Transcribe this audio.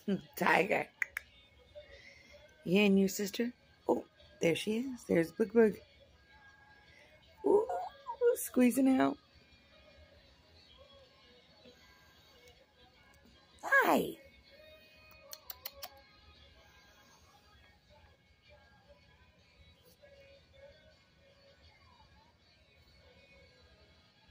Tiger. You and your sister? Oh, there she is. There's Boog Boog. Ooh, squeezing out. Hi.